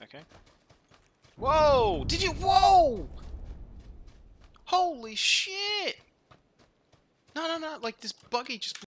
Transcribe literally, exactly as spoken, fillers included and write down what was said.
Okay. Whoa! Did you? Whoa! Holy shit! No, no, no! Like this buggy just